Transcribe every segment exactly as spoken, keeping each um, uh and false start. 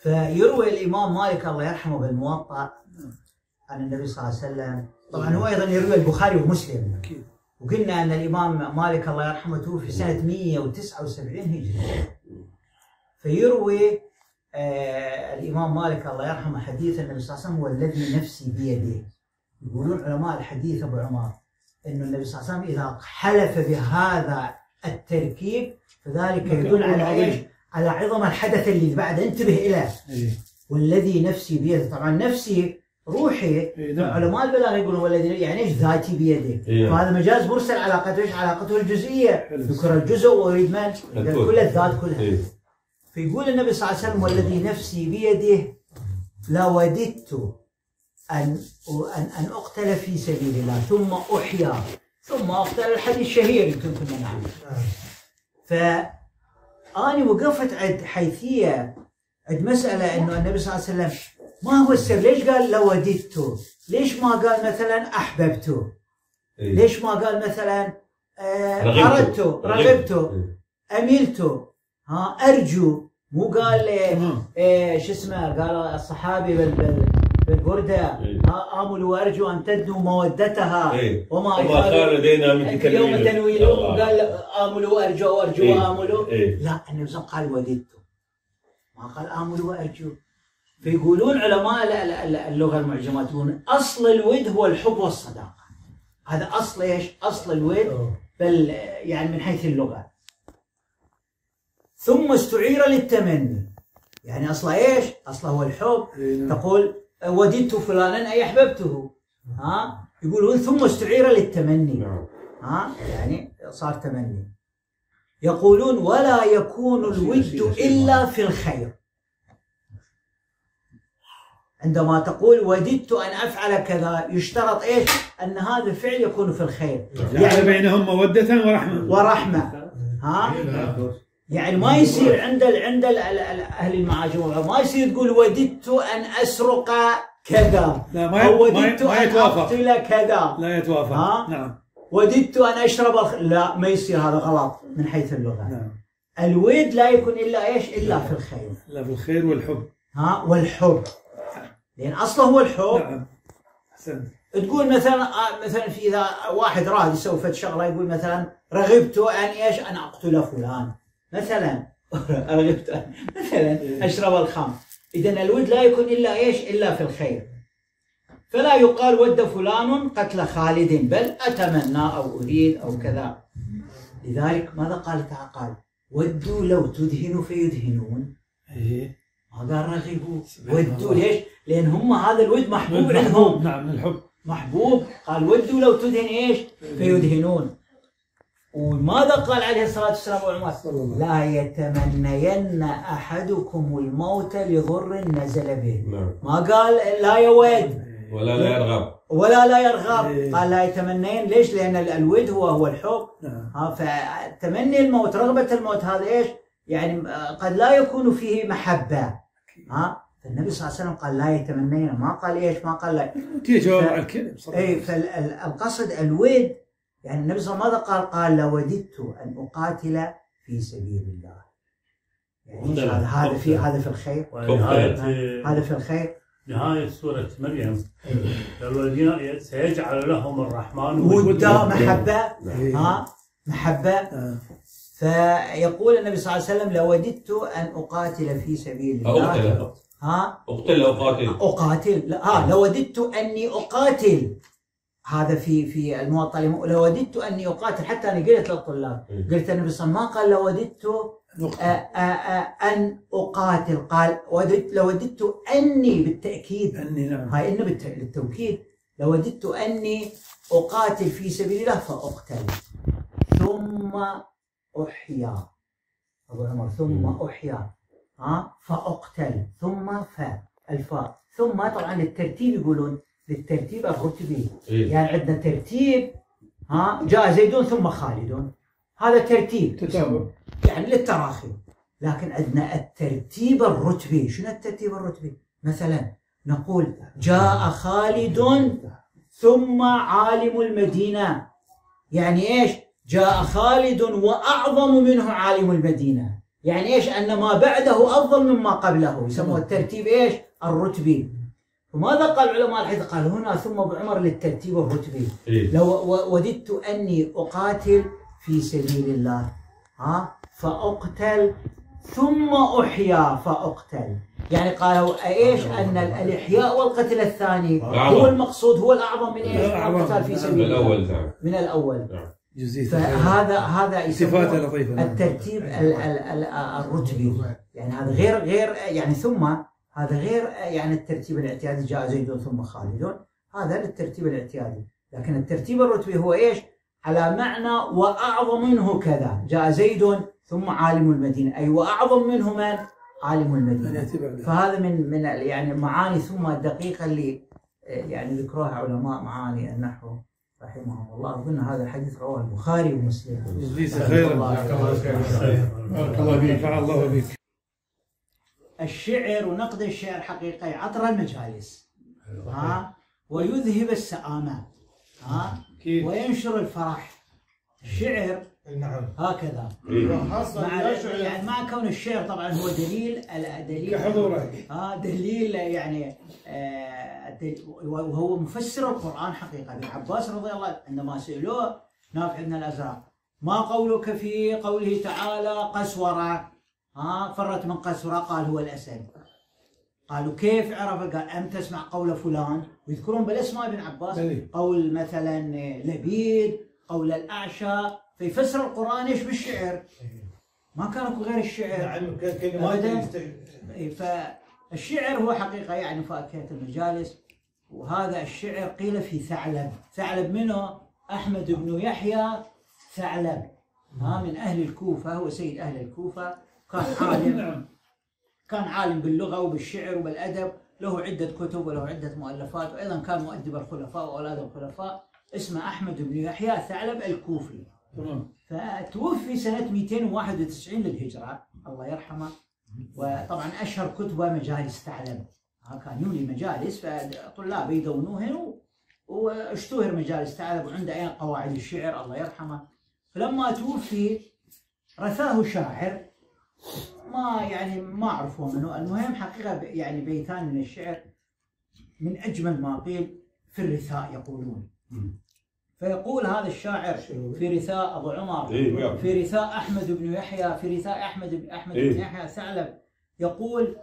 فيروي الإمام مالك الله يرحمه بالموطأ عن النبي صلى الله عليه وسلم، طبعا هو أيضا يروي البخاري ومسلم، وقلنا أن الإمام مالك الله يرحمه توفي سنة مئة وتسعة وسبعين هجري. فيروي آه الإمام مالك الله يرحمه حديث النبي صلى الله عليه وسلم والذي نفسي بيده. يقولون علماء الحديث أبو عمر أنه النبي صلى الله عليه وسلم إذا حلف بهذا التركيب فذلك يدل على ايش؟ على عظم الحدث اللي بعد، انتبه إليه. والذي نفسي بيده، طبعا نفسي روحي، علماء البلاغه يقولون والذي يعني ايش؟ ذاتي بيده. فهذا مجاز مرسل، علاقته ايش؟ علاقته الجزئيه، ذكر الجزء ويريد من؟ كل الذات كلها. فيقول النبي صلى الله عليه وسلم والذي نفسي بيده لوددت ان ان ان اقتل في سبيل الله ثم احيا ثم اقتل. الحديث شهير يمكن كنا نعرف. فأنا وقفت عند حيثيه، عند مساله انه النبي صلى الله عليه وسلم ما هو السر؟ ليش قال لوددت؟ ليش ما قال مثلا احببت؟ ليش ما قال مثلا آه اردت، رغبت، املت، ها ارجو؟ مو قال آه شو اسمه؟ قال الصحابي بال بال بالبردة آمل وأرجو أن تدنو مودتها إيه. وما أخار لدينا من تكلم يوم تنويل. قال آمل وأرجو وأرجو إيه. وآمل. إيه. لا، النبي صلى الله عليه وسلم قال وددت، ما قال آمل وأرجو. فيقولون علماء اللغة المعجمات يقولون أصل الود هو الحب والصداقة. هذا أصل إيش؟ أصل الود بل يعني من حيث اللغة. ثم استعير للتمني، يعني أصله إيش؟ أصله هو الحب. تقول وددت فلانا أي أحببته، ها؟ يقولون ثم استعير للتمني، ها؟ يعني صار تمني. يقولون ولا يكون الود إلا في الخير. عندما تقول وددت أن أفعل كذا يشترط إيش؟ أن هذا الفعل يكون في الخير، يعني بينهم مودة ورحمة ورحمة، ها؟ يعني ما يصير عند ال عند ال اهل المعاجم ما يصير تقول وددت ان اسرق كذا، لا ما او وددت ما ان اقتل كذا، لا يتوافق. ها؟ نعم. وددت ان اشرب الخ... لا، ما يصير، هذا غلط من حيث اللغه. نعم. الود لا يكون الا ايش؟ الا في الخير. لا في الخير والحب. ها؟ والحب، لان اصله هو الحب. نعم. احسنت. تقول مثلا مثلا في اذا واحد راد يسوي فد شغله يقول مثلا رغبت ان ايش؟ ان اقتل فلان مثلا. رغبت مثلا اشرب الخمر. اذا الود لا يكون الا ايش؟ الا في الخير. فلا يقال ود فلان قتل خالد، بل اتمنى او اريد او كذا. لذلك ماذا قال تعالى؟ قال ودوا لو تدهنوا فيدهنون. ايه ما قال رغبوا، ودوا. ليش؟ لان هم هذا الود محبوب عندهم. نعم، الحب محبوب. قال ودوا لو تدهن ايش؟ فيدهنون. وماذا قال عليه الصلاة والسلام عمر؟ لا يتمنين أحدكم الموت لضر نزل به. ما قال لا يود ولا لا يرغب ولا لا يرغب، قال لا يتمنين. ليش؟ لأن الود هو هو الحب. ها، فتمني الموت، رغبة الموت، هذا ايش؟ يعني قد لا يكون فيه محبة. ها، فالنبي صلى الله عليه وسلم قال لا يتمنين، ما قال ايش؟ ما قال لا. جواب على الكلم. اي، فالقصد الود. يعني النبي صلى الله عليه وسلم ماذا قال؟ قال لوددت ان اقاتل في سبيل الله. يعني هذا هذا في هذا في الخير. هذا في الخير. نهاية سورة مريم الذين سيجعل لهم الرحمن ودا، محبة. ها، محبة. فيقول النبي صلى الله عليه وسلم لوددت ان اقاتل في سبيل الله. ها، اقتل او قاتل. اقاتل، لا، ها، لوددت اني اقاتل. هذا في في الموطأ. لوددت اني اقاتل. حتى انا قلت للطلاب، قلت النبي صلى الله عليه وسلم ما قال لوددت ان اقاتل، قال لوددت اني بالتاكيد. اني نعم. هاي انه بالتوكيد. لوددت اني اقاتل في سبيل الله فاقتل ثم احيا. ابو عمر ثم احيا، ها، فاقتل ثم فاء الفاء ثم. طبعا للترتيب يقولون للترتيب الرتبي. إيه؟ يعني عندنا ترتيب، ها، جاء زيدون ثم خالد، هذا ترتيب تتابع يعني للتراخي. لكن عندنا الترتيب الرتبي. شنو الترتيب الرتبي؟ مثلا نقول جاء خالد ثم عالم المدينة. يعني ايش؟ جاء خالد واعظم منه عالم المدينة. يعني ايش؟ ان ما بعده افضل مما قبله، يسموه الترتيب ايش؟ الرتبي. وماذا قال علماء الحديث؟ قال هنا ثم بعمر للترتيب الرتبي. إيه؟ لو وددت اني اقاتل في سبيل الله ها فاقتل ثم احيا فاقتل، يعني قالوا ايش؟ ان الاحياء والقتل الثاني هو المقصود، هو الاعظم من ايش؟ القتال في سبيل الله. من الاول. من الاول. جزئية فهذا هذا صفات لطيفة. الترتيب ال ال ال الرتبي، يعني هذا غير غير يعني ثم هذا غير يعني الترتيب الاعتيادي جاء زيد ثم خالد، هذا للترتيب الاعتيادي. لكن الترتيب الرتبي هو ايش؟ على معنى واعظم منه كذا، جاء زيد ثم عالم المدينه، اي واعظم منه من؟ عالم المدينه. فهذا من من يعني معاني ثم الدقيقه اللي يعني ذكروها علماء معاني النحو رحمهم الله. قلنا هذا الحديث رواه البخاري ومسلم. جزيك خيرا. بارك الله فيك. نفع الله بك. الشعر ونقد الشعر حقيقة يعطر المجالس ها ويذهب السآمات ها وينشر الفرح. الشعر نعم هكذا مع يعني مع كون الشعر طبعا هو دليل دليل كحضوره ها دليل يعني آه وهو مفسر القرآن حقيقة. ابن عباس رضي الله عنه عندما سألوه نافع بن الأزرق ما قولك في قوله تعالى قسورة ها فرت من قسورة؟ قال هو الأسد. قالوا كيف عرف؟ قال أم تسمع قول فلان، ويذكرون بالاسماء ابن عباس قول مثلا لبيد، قول الأعشى، فيفسر القرآن ايش؟ بالشعر. ما كان غير الشعر. نعم كلمات. فالشعر هو حقيقة يعني فاكهة المجالس. وهذا الشعر قيل في ثعلب. ثعلب منه؟ أحمد بن يحيى ثعلب ها من أهل الكوفة، هو سيد أهل الكوفة، كان عالم كان عالم باللغة وبالشعر وبالأدب، له عدة كتب وله عدة مؤلفات، وأيضا كان مؤدب الخلفاء وأولاد الخلفاء. اسمه أحمد بن يحيى ثعلب الكوفي. فتوفي سنة مئتين وواحد وتسعين للهجرة الله يرحمه. وطبعا أشهر كتبه مجالس ثعلب، كان يولي مجالس فطلاب يدونوهن، واشتهر مجالس ثعلب، وعنده أيضا قواعد الشعر الله يرحمه. فلما توفي رثاه شاعر ما يعني ما عرفوا منه. المهم حقيقة يعني بيتان من الشعر من أجمل ما قيل في الرثاء يقولون. فيقول هذا الشاعر في رثاء أبو عمر، في رثاء أحمد بن يحيى، في رثاء أحمد بن أحمد بن يحيى ثعلب، يقول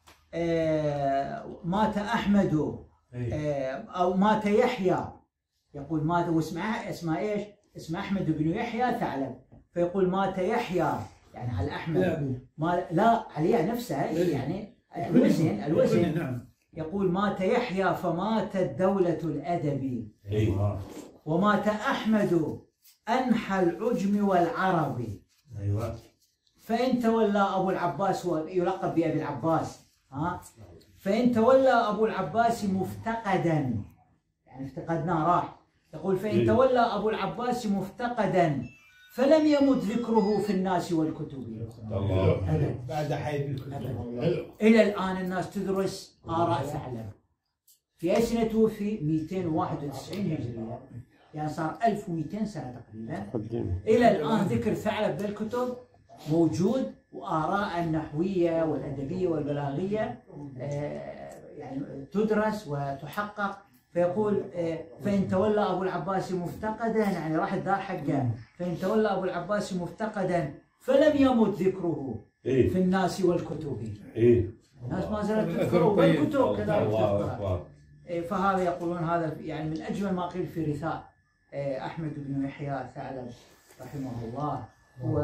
آه مات أحمد آه أو مات يحيى، يقول مات واسمه اسمه إيش؟ اسمه أحمد بن يحيى ثعلب. فيقول مات يحيى يعني على أحمد، ما لا عليه نفسه يعني الوزن الوزن يقول مات يحيى فماتت دولة الأدب، ومات أحمد أنحى العجم والعرب. أيوة. فإن تولى أبو العباس، يلقب بأبي العباس ها، فإن تولى أبو العباس مفتقدا، يعني افتقدناه راح. يقول فإن تولى أبو العباس مفتقدا فلم يمت ذكره في الناس والكتب. الله. بعد حيث الكتب. إلى الآن الناس تدرس آراء ثعلب. في أي سنة توفي؟ مئتين وواحد وتسعين هجرية، يعني صار ألف ومئتين سنة تقريبا. إلى الآن ذكر ثعلب بالكتب موجود، وآراء النحوية والأدبية والبلاغية يعني تدرس وتحقق. فيقول فإن تولى أبو العباس مفتقدا، يعني راح الدار حقه، فإن تولى أبو العباس مفتقدا فلم يمت ذكره في الناس والكتب. الناس ما زالت تذكره والكتب كذلك. فهذا يقولون هذا يعني من أجمل ما قيل في رثاء أحمد بن يحيى ثعلب رحمه الله. هو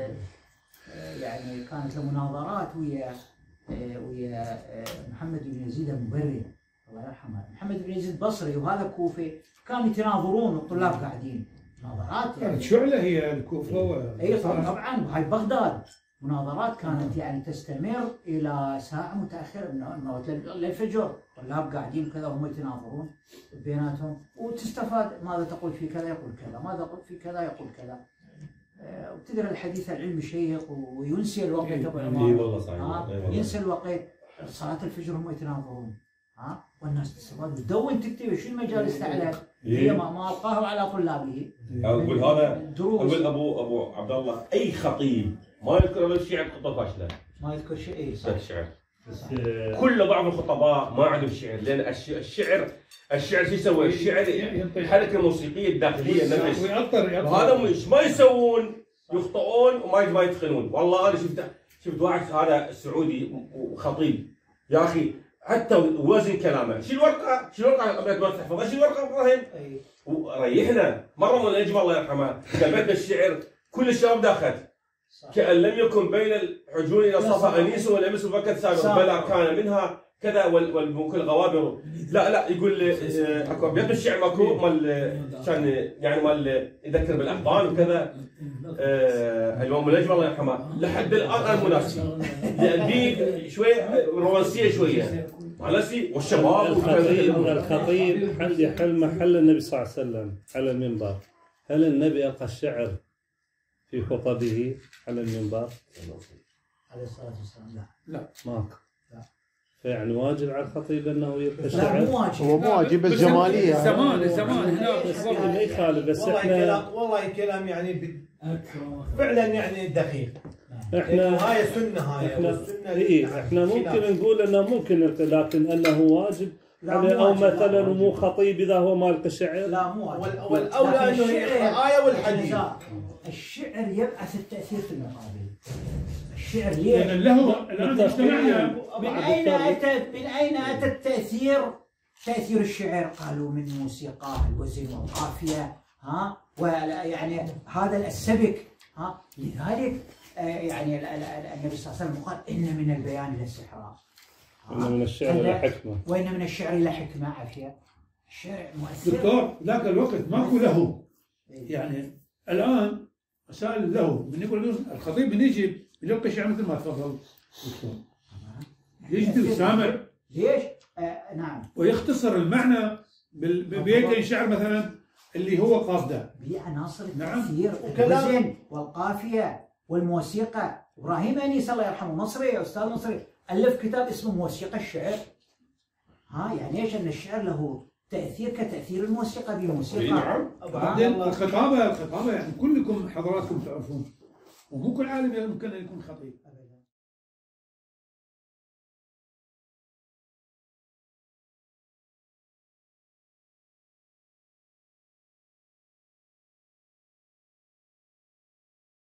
يعني كانت له مناظرات ويا ويا محمد بن يزيد المبرد الله يرحمه. محمد بن يزيد البصري وهذا كوفي، كانوا يتناظرون والطلاب قاعدين مناظرات. يعني كانت شعلة هي الكوفة و... اي طبعا بهاي بغداد مناظرات كانت يعني تستمر الى ساعه متاخره من للفجر، طلاب قاعدين كذا وهم يتناظرون بيناتهم، وتستفاد ماذا تقول في كذا يقول كذا، ماذا تقول في كذا يقول كذا. أه وتدري الحديث العلمي شيق وينسي الوقت ابو عمر. اي والله صحيح. آه ينسى الوقت، صلاه الفجر هم يتناظرون ها، والناس تستفاد وتدون تكتب شو المجالس ثعلب هي ما, ما القاه على طلابه. اقول هذا اقول ابو ابو عبد الله اي خطيب ما يذكر الا الشعر خطه فاشله. ما يذكر شيء اي صح. الشعر بس آه، كل بعض الخطباء ما عندهم شعر، لان الش- الشعر الشعر شو يسوي؟ الشعر الحركه الموسيقيه الداخليه النفس. ويأطر يأطر وهذا مش ما يسوون، يخطئون وما ما يتقنون. والله انا شفت شفت واحد هذا سعودي وخطيب يا اخي حتى وزن كلامه، شيل ورقه شيل ورقه قبل ما تحفظها، شيل ورقه ابراهيم اي وريحنا. مره من النجم الله يرحمه قال بدنا الشعر كل الشباب داخل صح. كأن لم يكن بين الحجون الى الصفا انيس ولا يمس فكت سابق بلى كان منها كذا والممكن الغوابر. لا لا يقول آه، اكو ابيات الشعر ماكو مال كان يعني مال يذكر بالاحضان وكذا. آه، الامام النجم الله يرحمه لحد الان مناسب لان دي شويه رومانسيه شويه مالسي والشباب الخطيب وكذا. الخطيب حل يحل محل النبي صلى الله عليه وسلم على المنبر. هل النبي ألقى الشعر في خطبه على المنبر؟ عليه الصلاه والسلام لا. ماكو. لا. فيعني واجب على الخطيب أنه يلقى لا الشعر؟ مو واجب. هو مو واجب الجماليه. الزمان الزمان بس هنا ما يخالف. بس والله احنا كلام والله كلام يعني ب- فعلا يعني دقيق. احنا هاي سنه هاي احنا والسنة اي يعني احنا ممكن خلاف. نقول انه ممكن نلقي، لكن انه واجب لا، عليه مو او واجب، لا، مثلا واجب. مو خطيب اذا هو ما لقى شعر. لا مو واجب. وال- والاولى لكن انه الشعر- الآية والحديث. النزاع. الشعر يبعث التاثير في المقابل. الشعر لأن ليه؟ له الآن اجتمعنا من اين اتى من اين اتى التاثير؟ تاثير الشعر قالوا من موسيقى الوزن والقافيه ها ويعني هذا السبك ها لذلك آه، يعني ال- ال- ال- النبي صلى الله عليه وسلم قال ان من البيان للسحر انه من الشعر هذا- الى حكمه. وان من الشعر الى حكمه عافيه. الشعر مؤثر. دكتور ذاك الوقت ماكو له، يعني الآن مسائل له من يقول الخطيب من يجي يلقي شعر مثل ما تفضل دكتور يجي سامع ليش؟ آه نعم ويختصر المعنى بال- ببيت شعر مثلا اللي هو قاصده. بعناصر نعم. التأثير وكلام- الوزن والقافية والموسيقى. إبراهيم أنيس الله يرحمه مصري أستاذ مصري ألف كتاب اسمه موسيقى الشعر. ها يعني إيش أن الشعر له تأثير كتأثير الموسيقى بموسيقى. نعم. بعدين الخطابه الخطابه يعني كلكم حضراتكم تعرفون ومو كل عالم يمكن ان يكون خطيب.